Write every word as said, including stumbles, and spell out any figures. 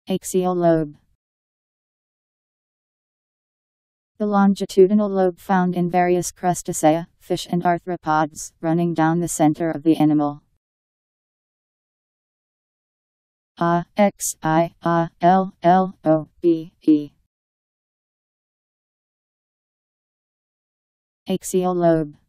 Axial lobe. The longitudinal lobe found in various crustacea, fish and arthropods, running down the center of the animal. A X I A L L O B E. Axial lobe.